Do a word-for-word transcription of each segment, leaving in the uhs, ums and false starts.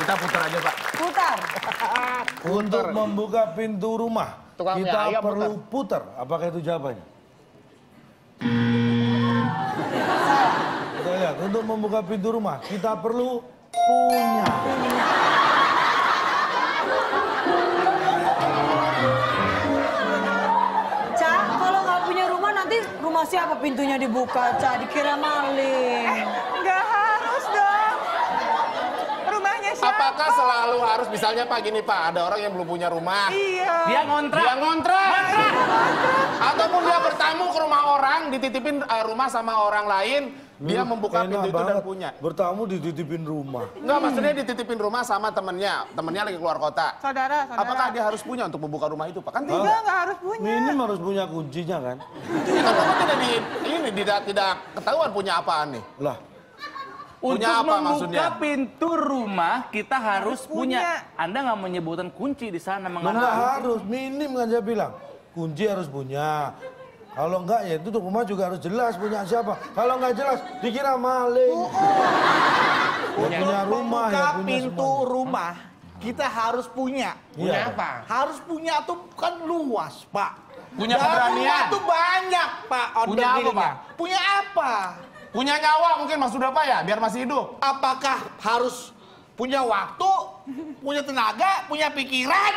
Kita putar aja, Pak. Putar. Untuk membuka pintu rumah, Tukang kita ayam perlu putar. Apakah itu jawabannya? Kita lihat, untuk membuka pintu rumah, kita perlu punya. Ca, kalau nggak punya rumah nanti rumah siapa pintunya dibuka, Ca? Dikira maling. Nggak harus dong. Rumahnya siapa? Apakah selalu harus, misalnya Pak gini Pak, ada orang yang belum punya rumah. Iya. Dia ngontrak. Dia ngontrak. Ataupun dia bertamu ke rumah orang, dititipin uh, rumah sama orang lain, dia membuka Enak pintu itu dan banget. punya. Bertamu dititipin rumah. Enggak, maksudnya dititipin rumah sama temennya. Temennya lagi keluar kota. Saudara, saudara. Apakah dia harus punya untuk membuka rumah itu, Pak? Kan tidak. Enggak, nggak harus punya. Minim harus punya kuncinya kan? Ini kan Bapak tidak di, ini tidak tidak ketahuan punya apaan nih. Lah, Untuk Punya apa membuka maksudnya? pintu rumah, kita harus, Harus punya. punya. Anda nggak menyebutkan kunci di sana, nggak mengapa? harus, minim kan saya bilang. Kunci harus punya. Kalau enggak ya itu rumah juga harus jelas punya siapa. Kalau enggak jelas dikira maling. Ya, punya rumah ya Membuka punya pintu semuanya. rumah, kita harus punya. Punya Iya. apa? Harus punya tuh kan luas, Pak. Punya Dan keberanian. rumah tuh banyak, Pak. Punya apa, order-dealnya. Pak? Punya apa? Punya nyawa mungkin maksud apa ya? Biar masih hidup. Apakah harus punya waktu, punya tenaga, punya pikiran?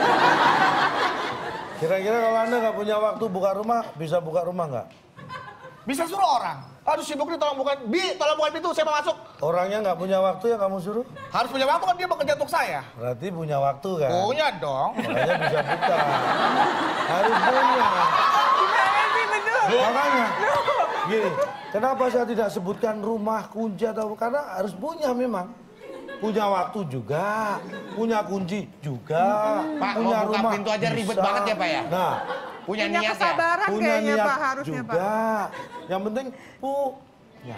Kira-kira kalau Anda nggak punya waktu buka rumah, bisa buka rumah nggak? Bisa suruh orang. Aduh sibuk nih, tolong bukan. Bi, tolong bukan pintu, saya mau masuk. Orangnya nggak punya waktu ya kamu suruh? Harus punya waktu kan dia bekerja untuk saya. Berarti punya waktu kan? Punya dong. Makanya bisa buka. Harus punya. Gimana sih, betul? Makanya, gini, kenapa saya tidak sebutkan rumah, kunci atau karena harus punya memang. Punya waktu juga, punya kunci juga, Pak, punya mau buka rumah pintu aja ribet bisa. banget ya, Pak, ya? Nah, Punya, Punya niat ya? kesabaran punya kayaknya, niat Pak, harusnya, Pak. juga. Yang penting punya.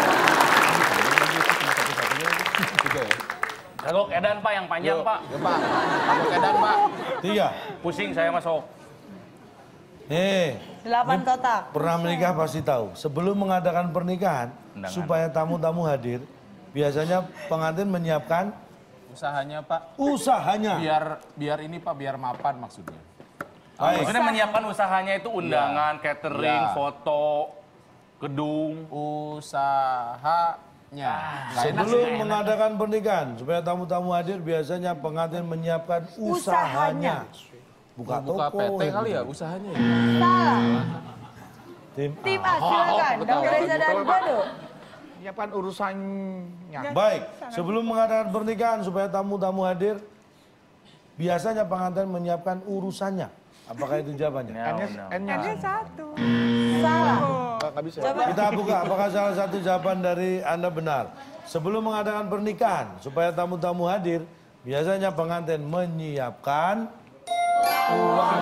Kagok edan Pak yang panjang Yuk, Pak. ya, Pak. Kalau keadaan, Pak. Tiga. Pusing saya masuk. Nih, Delapan kotak. pernah menikah pasti tahu. Sebelum mengadakan pernikahan, Undangan. supaya tamu-tamu hadir, biasanya pengantin menyiapkan Usahanya, Pak. usahanya. Biar biar ini, Pak, biar mapan maksudnya. Baik. Maksudnya menyiapkan usahanya itu undangan, catering, Ya. foto, gedung. Usahanya. Nggak enak sih. Sebelum mengadakan pernikahan, supaya tamu-tamu hadir, biasanya pengantin menyiapkan usahanya. Buka Buka toko. P T ya. kali ya usahanya. ya? Salah. Tim Tim A. A, silakan. betul. Dong Reza dan Dado. Siapkan urusannya. Baik, sebelum mengadakan pernikahan supaya tamu-tamu hadir, biasanya pengantin menyiapkan urusannya. Apakah itu jawabannya? No, no. N-nya. Ada satu. Salah. Nggak bisa. Coba. Kita buka, apakah salah satu jawaban dari Anda benar? Sebelum mengadakan pernikahan, supaya tamu-tamu hadir, biasanya pengantin menyiapkan uang.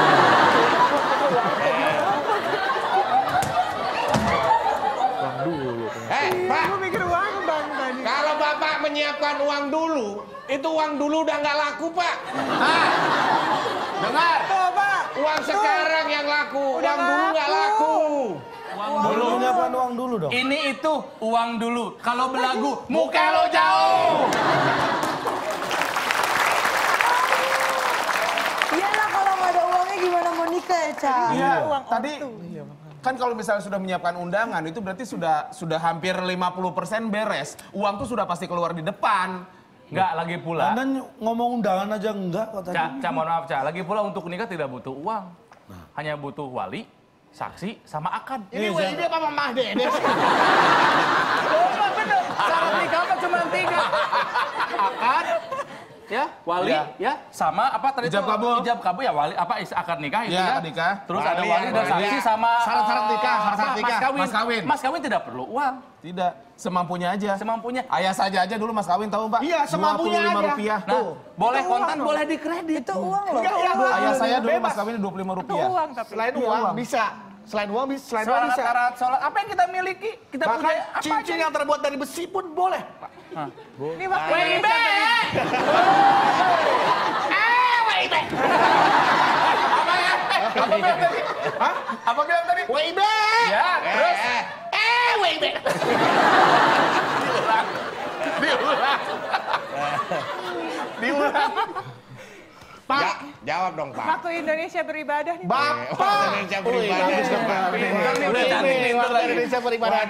Eh, Pak. Aku mikir uang bang tadi. Kalau Bapak menyiapkan uang dulu, itu uang dulu udah nggak laku, Pak. Ah, dengar. Tuh, Pak. Uang sekarang yang laku, Udah uang dulu nggak laku. Dulu menyiapkan uang dulu dong. Ini itu uang dulu. Kalau belagu, muka lo jauh. Iyalah kalau nggak ada uangnya gimana mau nikah ya, Ca? Iya, Uang tadi ortu. kan kalau misalnya sudah menyiapkan undangan itu berarti sudah sudah hampir lima puluh persen beres. Uang tuh sudah pasti keluar di depan. Enggak, lagi pula. Anda ny- ngomong undangan aja enggak kok tadi. Ca, Ca, mohon maaf Ca. Lagi pula untuk nikah tidak butuh uang. Hanya butuh wali, saksi, sama akad. Ini W I B apa Mama Dede? Syarat nikah apa cuma tiga? Akad, ya, wali, Ya. ya, sama apa tadi Ijab itu? kabul. Ijab kabul ya wali, apa is- akad nikah itu Ya, ya? akad nikah. Terus ada Wali, wali dan wali. saksi sama Syarat-syarat eh, nikah, syarat-syarat apa, nikah. Mas kawin. Mas kawin. Mas kawin tidak perlu uang, Tidak, semampunya aja. semampunya. Ayah saja aja dulu mas kawin tahu Pak? Iya, semampunya dua puluh lima aja. rupiah. Nah, boleh Itu kontan, uang, boleh dikredit. Itu uang loh. Enggak, ya, Ayah saya dulu Bebas. mas kawinnya dua puluh lima Itu rupiah. uang tapi. Selain Iya, uang uang. bisa. Selain uang bisa. Selain uang bisa. Sholat, sholat, sholat. Apa yang kita miliki? Kita punya Bahkan apa cincin aja? yang terbuat dari besi pun boleh. Pak. Ini waktu W I B! Eh, W I B. Apa ya? Eh, apa bilang tadi? Hah? Apa bilang tadi? W I B. Ya, terus? Eh, eh, W I B. Diulang. Diulang. Pak, Ja jawab dong Pak. Waktu Indonesia beribadah nih. Bapak. Waktu Indonesia beribadah. Udah cantik nih, Waktu Indonesia beribadah.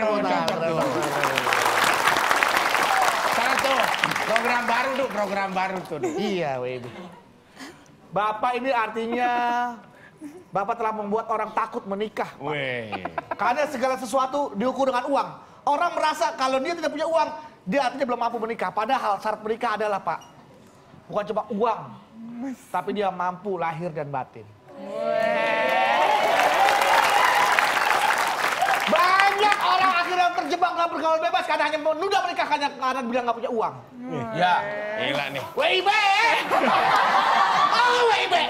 Sana tuh, program baru tuh, program baru tuh. Iya, W I B. Bapak ini artinya Bapak telah membuat orang takut menikah. Pak. Weh. Karena segala sesuatu diukur dengan uang. Orang merasa kalau dia tidak punya uang, dia artinya belum mampu menikah. Padahal syarat menikah adalah, Pak, bukan cuma uang, tapi dia mampu lahir dan batin. Banyak orang akhirnya terjebak dalam pergaulan bebas karena hanya menunda menikah karena karena bilang nggak punya uang. Ya. Gila nih. W I B! Oh, W I B!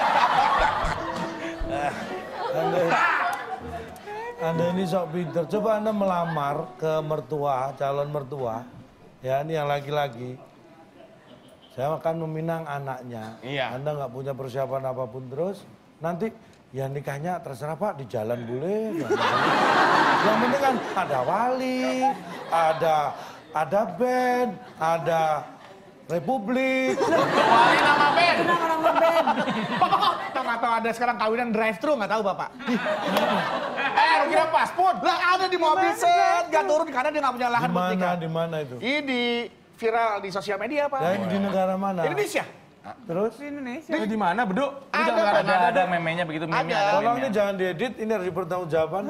Anda, Anda ini sok pinter. Coba Anda melamar ke mertua, calon mertua. Ya, ini yang laki-laki. Saya akan meminang anaknya. Iya. Anda nggak punya persiapan apapun terus. Nanti ya nikahnya terserah Pak, di jalan boleh. Yang penting kan ada wali, ada ada band, ada Republik. Wali nama band. Nama-nama band. Tahu nggak tahu ada sekarang kawinan drive-thru nggak tahu Bapak? Eh, lu kira paspor? Lah ada di mobil set, nggak turun karena dia nggak punya lahan Di buat mana, nikah. di mana itu? Ini di viral di sosial media Pak. Ya, ini di negara mana? Indonesia. Terus? Di Indonesia. Eh, di mana, Beduk? Lu Ada, jangan Pak. ngarang Ada, ada. ada memenya begitu, meme Ada. ada Tolong ini meme-nya. jangan diedit, ini harus dipertanggungjawabkan.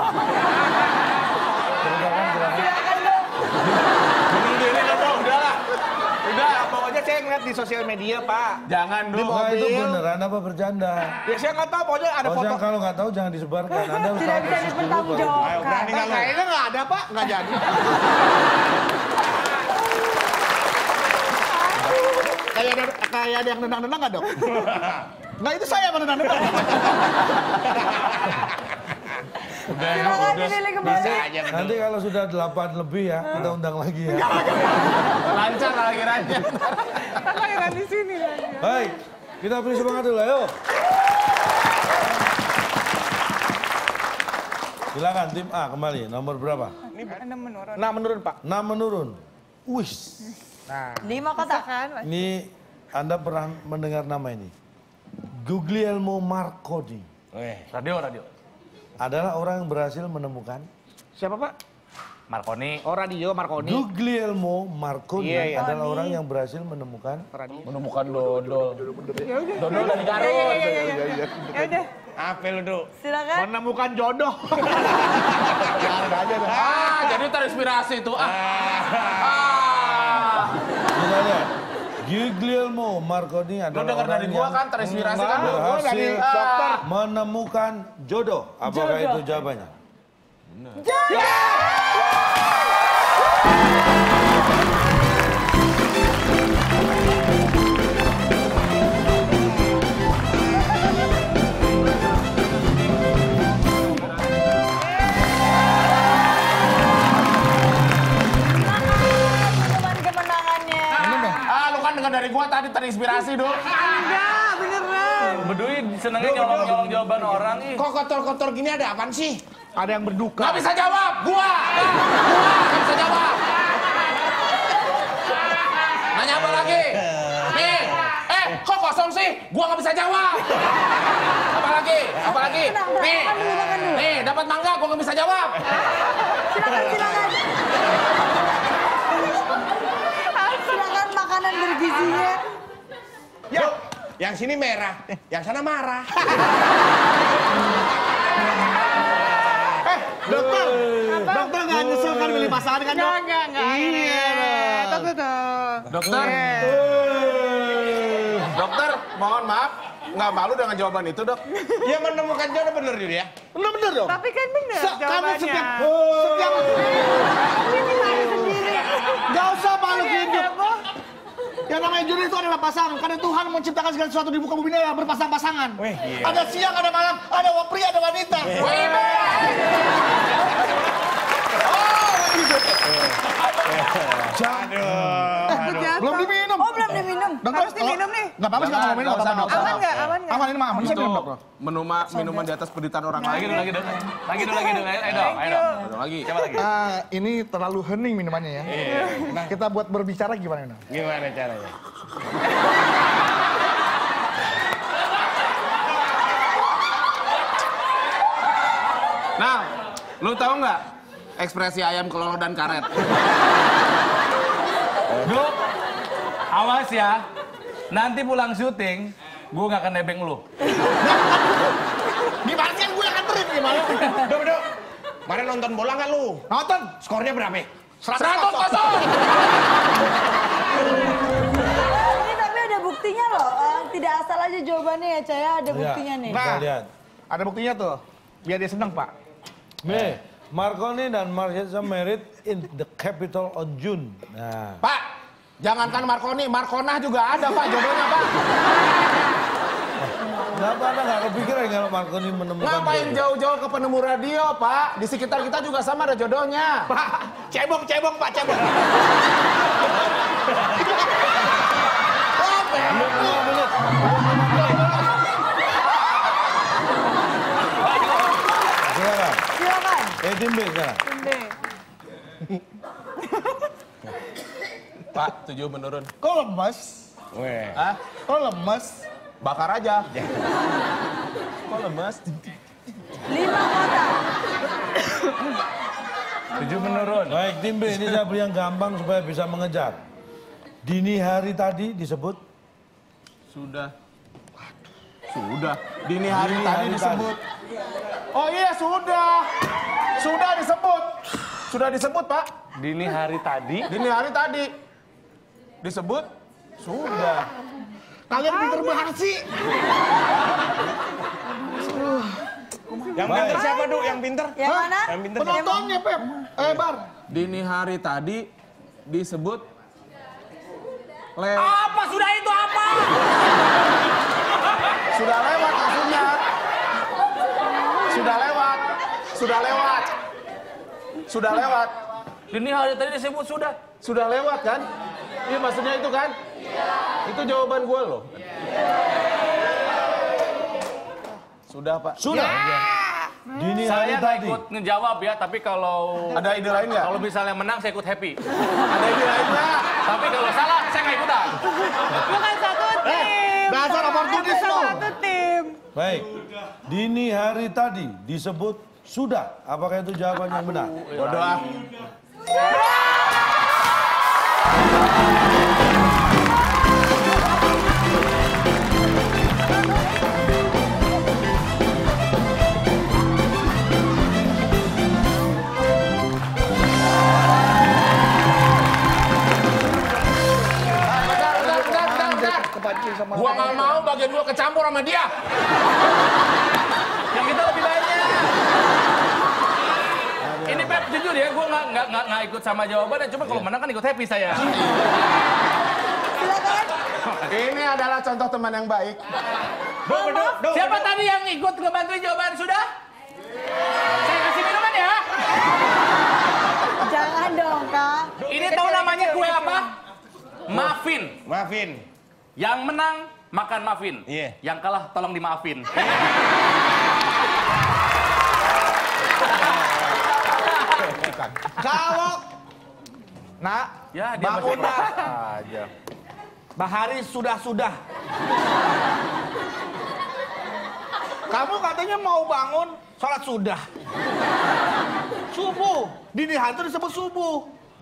Silakan, silakan. Bunuh diri lo, Dok. Udahlah. Udah, pokoknya saya ngeliat di sosial media Pak. Jangan, Dok. Nah, itu mobil. beneran apa bercanda? Ya saya nggak tahu, pokoknya ada Oh, foto. saya kalau nggak tahu jangan disebarkan. Anda harus Tidak tahu bisa persis dulu, Pak. Ayo, dipertanggungjawabkan. berani Nah, nggak lu? kayaknya nggak ada Pak, nggak jadi. Kayak ada kayak ada yang nendang-nendang nggak dok? Nggak itu saya yang nendang-nendang. Silakan dipilih kembali. Bisa aja betul. Nanti kalau sudah delapan lebih ya, kita undang lagi ya. Lancar lah kiranya. Kan lahiran di sini lagi. Baik, kita beri semangat dulu, ayo. Silakan tim A kembali, nomor berapa? Anda menurun. Nah menurun Pak. enam menurun. Wih, Lima kotak. Kan? ini Anda pernah mendengar nama ini? Guglielmo Marconi Weh. Radio, radio. adalah orang yang berhasil menemukan Siapa Pak? Marconi. Oh radio Marconi. Guglielmo Marconi Iya, iya. adalah orang yang berhasil menemukan Menemukan dodol. Ya udah. Dodol dari Ya, Garut. ya, ya, ya, ya. Ya udah. Apa lu, Duk? Silakan. menemukan jodoh. Ah, jadi terinspirasi tuh. Ah. Ah. misalnya Guglielmo Marconi Lu adalah denger orang dari gua yang kan terinspirasi kan? lu? berhasil Ah. menemukan jodoh. Apakah Jodoh. itu jawabannya? Pengumuman kemenangannya. Ah, lu kan dengar dari gua tadi terinspirasi, Dok. Enggak, beneran. Bedui senengnya nyolong-nyolong jawaban orang ih. Kok kotor-kotor gini ada apaan sih? Ada yang berduka. Gak bisa jawab, gua. Gua gak bisa jawab. Nanya apa lagi? Nih, eh kok kosong sih? Gua gak bisa jawab. Apa lagi? Apa lagi? Tenang, tenang, Nih, makan dulu, makan dulu. nih dapat mangga, gua gak bisa jawab. Silakan, silakan. Silakan makanan bergizinya. Ya, yang sini merah, yang sana marah. Dokter, dokter nggak nyesel kan milih pasangan kan dok? Enggak, enggak, enggak. Iya. Takut tuh. Dokter, dokter, mohon maaf. Nggak malu dengan jawaban itu, Dok? Dia menemukan jodoh bener dia ya? Bener bener dong. Tapi kan bener Se- kamu jawabannya. setiap setiap nggak usah makhluk hidup. Yang namanya jodoh itu adalah pasangan. Karena Tuhan menciptakan segala sesuatu di muka bumi ini adalah berpasang-pasangan. Weh, iya. Ada siang, ada malam, ada pria, ada wanita. Wih, Aduh. Belum diminum. Oh, belum diminum. Dokter, Harus diminum nih. Nggak apa-apa sih kalau mau minum, nggak apa-apa. Nggak Dok. Aman nggak? Aman nggak? Aman ini mah aman. Bisa minum dok. Menuma, minuman di atas penderitaan orang Lagi lain. dulu, lagi dulu. Lagi dulu, lagi dulu. Ayo dong, ayo dong. Ada lagi. Coba lagi. Ah, ini terlalu hening minumannya ya. Iya. Nah, kita buat berbicara gimana? Nah? Gimana caranya? Nah, lu tahu nggak ekspresi ayam kelolo dan karet? Duk, awas ya. Nanti pulang syuting, gue nggak akan nebeng lu. Gimana kan gue yang nganterin gimana? Dok, dok. Kemarin nonton bola nggak lu? Nonton. Skornya berapa? Seratus kosong. Ini tapi ada buktinya loh. Eh, tidak asal aja jawabannya ya, Caya. Ada buktinya nih. Kita Nah. lihat. Ada buktinya tuh. Biar dia seneng, Pak. Nih, Marconi dan Marquez married in the capital on June. Nah, Pak, jangankan Marconi, Marconah juga ada Pak jodohnya Pak. kenapa Anda nggak kepikiran kalau Marconi menemukan Ngapain jodoh? jauh-jauh ke penemu radio Pak? Di sekitar kita juga sama ada jodohnya. Pak, cebong, cebong, Pak, cebong. Apa ya? Belum lima menit. Silakan. Silakan. Eh, tim B sekarang. Timbe. Pak, tujuh menurun. Kok lemes? Weh. Hah? Kok lemes? Bakar aja. Kok lemes? Lima kota. Tujuh menurun. Baik, tim B ini saya beri yang gampang supaya bisa mengejar. Dini hari tadi disebut Sudah. Sudah. Dini hari Dini tadi hari disebut. Oh iya sudah. Sudah disebut. Sudah disebut Pak. Dini hari tadi. Dini hari tadi. Disebut. Sudah. Kalian pinter banget sih. Yang Baik. pinter siapa, Du? Yang pinter? Yang mana? Yang pinter siapa? Penontonnya, Pep. Eh, Bar. Dini hari tadi disebut. Le Apa sudah itu apa? Sudah lewat maksudnya. Sudah lewat. Sudah lewat. Sudah lewat. Dini hari tadi disebut sudah. Sudah lewat kan? Iya maksudnya itu kan? Itu jawaban gue loh. Sudah Pak. sudah. Dini hari Saya nggak tadi. ikut ngejawab ya, tapi kalau Ada ide lain nggak? kalau misalnya menang saya ikut happy. Ada ide lain nggak? Tapi kalau salah saya nggak ikutan. Bukan satu tim. dasar oportunis Bukan lu. satu tim. Baik. Dini hari tadi disebut sudah. Apakah itu jawaban yang benar? Bodoh ah. Bentar, bentar, bentar, bentar, bentar. Kepancing sama Gua nggak mau bagian gua kecampur sama dia. Yang kita lebih banyak. Ini Pep jujur ya, gue nggak nggak nggak nggak ikut sama jawabannya. Cuma kalau menang kan ikut happy saya. Silakan. Ini adalah contoh teman yang baik. Du, Du, Du. Siapa tadi yang ikut ngebantuin jawaban sudah? Saya kasih minuman ya. Jangan dong, Kak. Ini tahu namanya kue apa? Muffin. Maafin. Yang menang makan muffin. Iya. Yang kalah tolong dimaafin. Kalau Nak, Ya dia bangun masih dah. aja. Bahari sudah-sudah. Kamu katanya mau bangun sholat sudah. Subuh. Dini hari itu disebut subuh.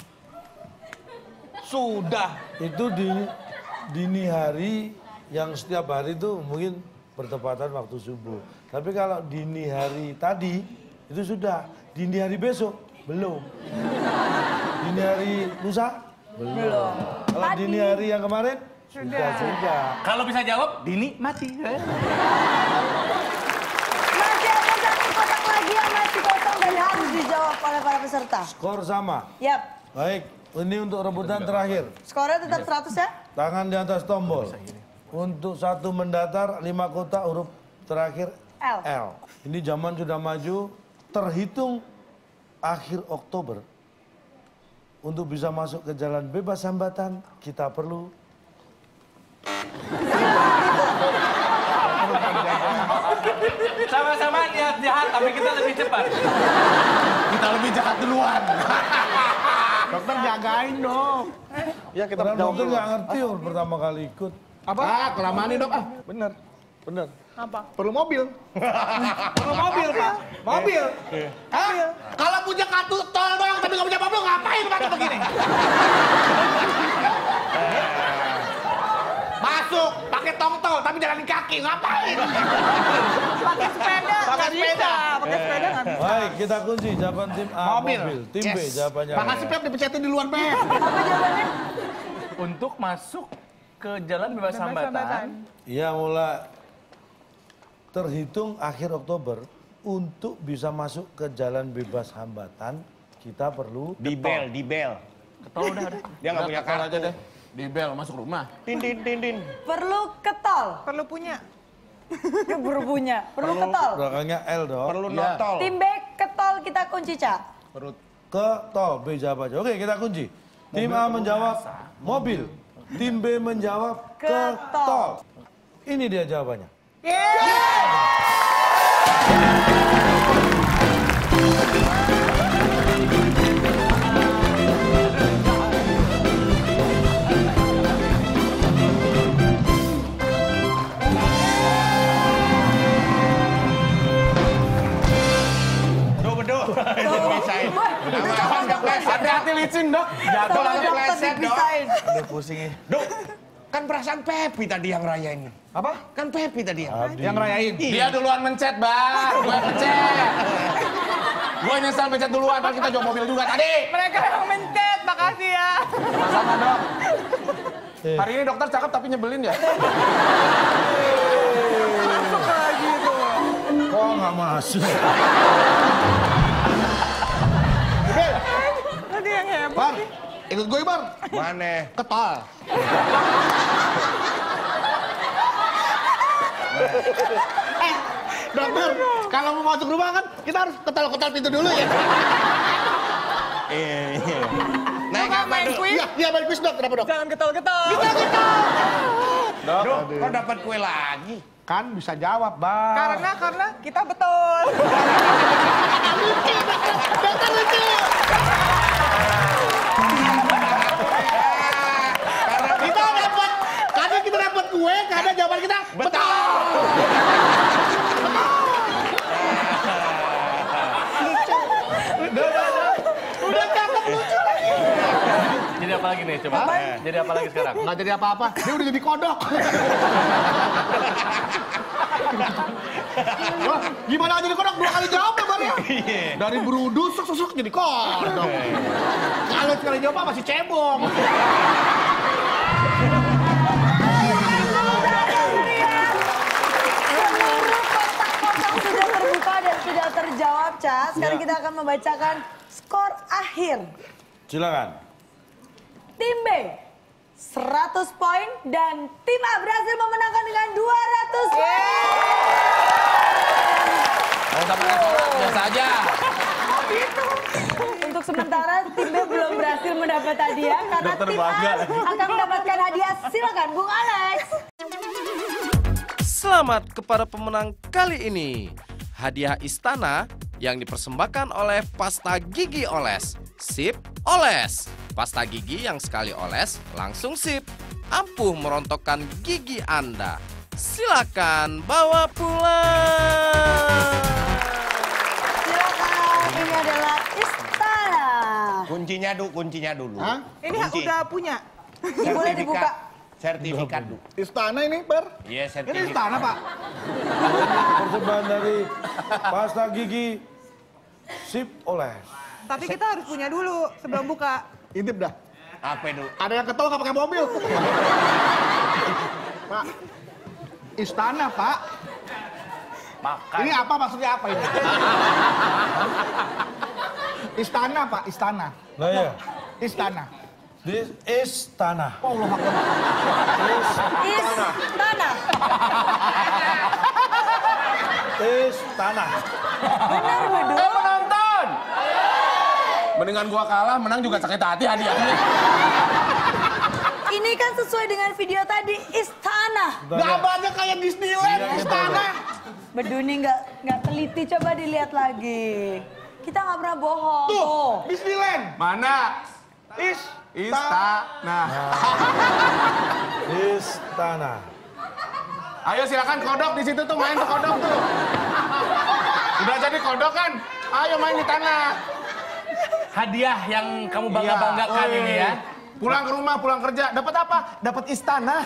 Sudah. Itu di dini hari yang setiap hari itu mungkin bertepatan waktu subuh. Tapi kalau dini hari tadi itu sudah. Dini hari besok belum. Dini hari lusa belum. Kalau Tadi. dini hari yang kemarin sudah sudah. Kalau bisa jawab, Dini mati. Masih ada satu kotak lagi yang masih kosong dan harus dijawab oleh para peserta. Skor sama. Yap. Baik, ini untuk rebutan terakhir. Skornya tetap seratus ya? Tangan di atas tombol. Untuk satu mendatar, lima kotak huruf terakhir L. L. Ini zaman sudah maju, terhitung akhir Oktober. Untuk bisa masuk ke jalan bebas hambatan, kita perlu Sama-sama niat jahat, tapi kita lebih cepat. Kita lebih jahat duluan. Dokter jagain dong. Ya kita Karena jawab dokter dulu. nggak ngerti orang pertama kali ikut. Apa? Ah, kelamaan nih dok ah. Bener. Bener. Apa? Perlu mobil. Perlu mobil, Pak. Mobil. Hah? Kalau punya kartu tol doang tapi nggak punya mobil, ngapain pakai begini? Masuk, pakai tongtol tapi jalan kaki, ngapain? Pakai sepeda Pakai nggak bisa. sepeda. Pakai sepeda nggak bisa. Baik, kita kunci jawaban tim A Mobil. Tim B Yes. jawabannya. Makasih Pep dipecetin di luar Pep. Apa jawabannya? Untuk masuk ke jalan bebas Bebas hambatan. hambatan. Iya, mulai terhitung akhir Oktober untuk bisa masuk ke jalan bebas hambatan kita perlu Di bel, di bel. Ketol udah, udah. Dia nggak punya Ketol kartu. aja deh. Di bel masuk rumah. Tin, tin, tin, tin. Perlu ketol. Perlu punya. Perlu punya. Perlu ketol. belakangnya L dong. Perlu Iya. notol. Tim B ketol kita kunci, Ca. Perut. Ke tol B jawabannya. Oke, kita kunci. Tim A menjawab mobil. Tim B menjawab ke Ke tol. tol. Ini dia jawabannya. Do, bedo. Dipisahin. Awas, nggak pleset. Hati-hati licin, Dok. Jatuh Sama lagi. dokter pleset, Dok. dipisahin. Udah pusing ini. Do, kan perasaan Pepi tadi yang rayain. Apa? Kan Pepi tadi yang. Yang rayain. Dia duluan mencet, Bang. Gue mencet. Gue nyesel mencet duluan, padahal kita jual mobil juga tadi. Mereka yang mencet. Makasih ya. Sama-sama, Dok. Hari ini dokter cakep tapi nyebelin ya? Masuk lagi tuh. Kok nggak masuk? Tadi yang hebat. Bar, ikut gue Bar. Mana? Ketol. eh, dokter, kalau mau masuk rumah kan kita harus ketol-ketol pintu dulu ya. Iya. Naik Nggak apa, main Do? kuis. Iya, iya main kuis dok, kenapa dok? Jangan getol-getol. Do, kok dapat kue lagi? Kan bisa jawab, Bar. Karena karena kita betul. dokter lucu. Kita dapat, kadang kita dapat kue, kadang jawaban kita betul. Udah cakep lucu lagi. Jadi apa lagi nih coba? Jadi apa lagi sekarang? Nggak jadi apa-apa, dia udah jadi kodok. Wah, gimana jadi kodok? Dua kali jawab ya, Bar ya? Dari berudu, sok-sok jadi kodok. Kalau sekali jawab masih cebong. Seluruh kotak kosong sudah terbuka dan sudah terjawab, Ca. Sekarang Ya. kita akan membacakan skor akhir. Silakan. Tim B seratus poin dan tim A berhasil memenangkan dengan dua ratus poin. Kalau sama sholat, biasa aja. Untuk sementara tim B belum berhasil mendapat hadiah karena Dokter tim A bangga lagi. akan mendapatkan hadiah. Silakan Bung Alex. Selamat kepada pemenang kali ini. Hadiah istana yang dipersembahkan oleh pasta gigi oles. Sip oles. Pasta gigi yang sekali oles langsung sip. Ampuh merontokkan gigi Anda. Silakan bawa pulang. Silakan. Ini adalah istana. Kuncinya, Du, kuncinya dulu. Hah? Ini udah punya. Ini boleh dibuka. Sertifikat, Du. Istana ini, Bar. Iya, Ini sertifikat. istana, Pak. Persembahan dari pasta gigi Sip Oles. Tapi kita harus punya dulu sebelum buka. Intip dah. Apa, Du? Ada yang ketol nggak pakai mobil. Pak, istana, Pak. Makan. Ini apa maksudnya apa ini? Istana, Pak, istana. Nah ya, Istana. this is tanah. Allah Akbar. Istana. Is tanah. Benar, Bedu. Eh penonton! Mendingan gua kalah, menang juga sakit hati hadiahnya. Ini kan sesuai dengan video tadi, istana. Gambarnya kayak Disneyland, istana. Bedu nih nggak nggak teliti, coba dilihat lagi. Kita nggak pernah bohong. Tuh, Disneyland. Mana? Is. Istana. Is tanah. Ayo silakan kodok di situ tuh, main tuh kodok tuh. Udah jadi kodok kan? Ayo main di tanah. Hadiah yang kamu bangga-banggakan Iya. ini ya. Pulang ke rumah, pulang kerja, dapat apa? Dapat istana.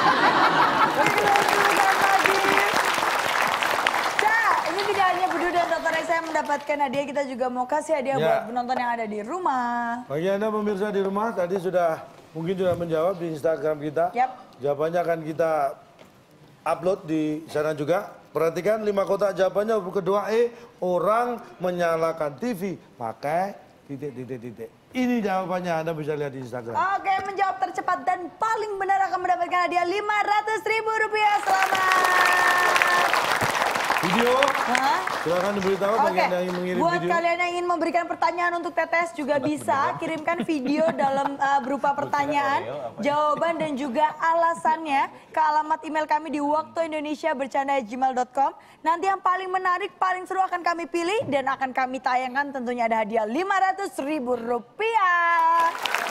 Ca, ini tidak hanya Bedu dan Dokter Esa yang mendapatkan hadiah, kita juga mau kasih hadiah Ya. buat penonton yang ada di rumah. Bagi Anda pemirsa di rumah, tadi sudah mungkin sudah menjawab di Instagram kita. Yap. Jawabannya akan kita upload di sana juga. Perhatikan lima kotak jawabannya. Huruf kedua E, orang menyalakan T V pakai titik-titik-titik. Ini jawabannya, Anda bisa lihat di Instagram. Oke, menjawab tercepat dan paling benar akan mendapatkan hadiah lima ratus ribu rupiah. Selamat. Video, Hah? silakan diberitahu bagi Oke, Anda yang ingin mengirim buat video. kalian yang ingin memberikan pertanyaan untuk Tetes juga bisa kirimkan video dalam uh, berupa pertanyaan, jawaban dan juga alasannya ke alamat email kami di waktuindonesia@bercanda at gmail dot com. Nanti yang paling menarik, paling seru akan kami pilih dan akan kami tayangkan, tentunya ada hadiah lima ratus ribu rupiah.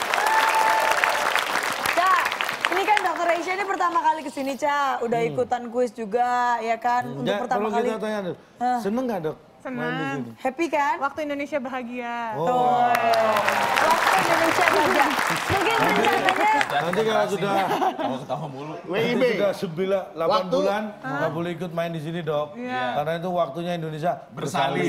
Cak, ini kan Dokter Reisha ini pertama kali kesini, Cak. Udah ikutan kuis juga, ya kan? Untuk Ya, pertama kalau kali. kita tanya, dok, seneng nggak dok? Main di Senang. sini? Happy kan? Waktu Indonesia bahagia. Oh, Waktu Indonesia bahagia. Mungkin rencananya nanti kalau sudah W I B. sudah sembilan, delapan Waktu- bulan nggak boleh ikut main di sini dok. Karena itu waktunya Indonesia bersalin.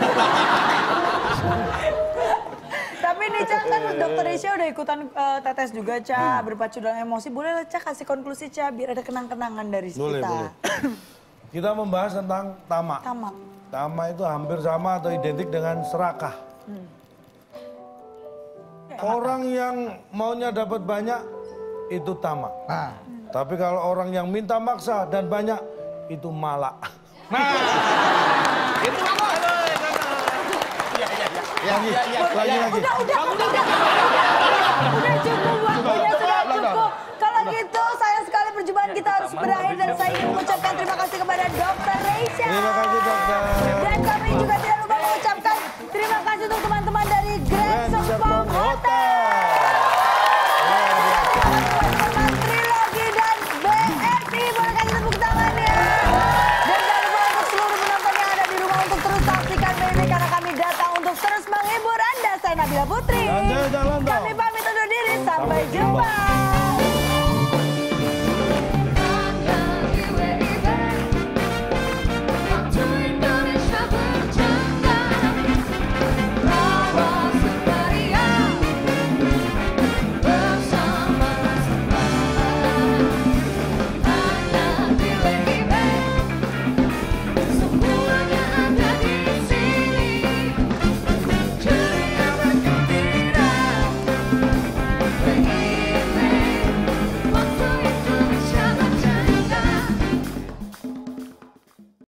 tapi nih Cak kan Dokter Reisha udah ikutan eh, tetes juga Cak, berpacu dalam emosi. Boleh lah Cak kasih konklusi Cak biar ada kenang-kenangan dari Boleh, kita. boleh. Kita membahas tentang tamak. Tamak. Tamak itu hampir sama atau identik dengan serakah. Orang yang maunya dapat banyak itu tamak. Tapi kalau orang yang minta maksa dan banyak itu malak. Udah, Lagi lagi. udah, udah, udah, udah, udah cukup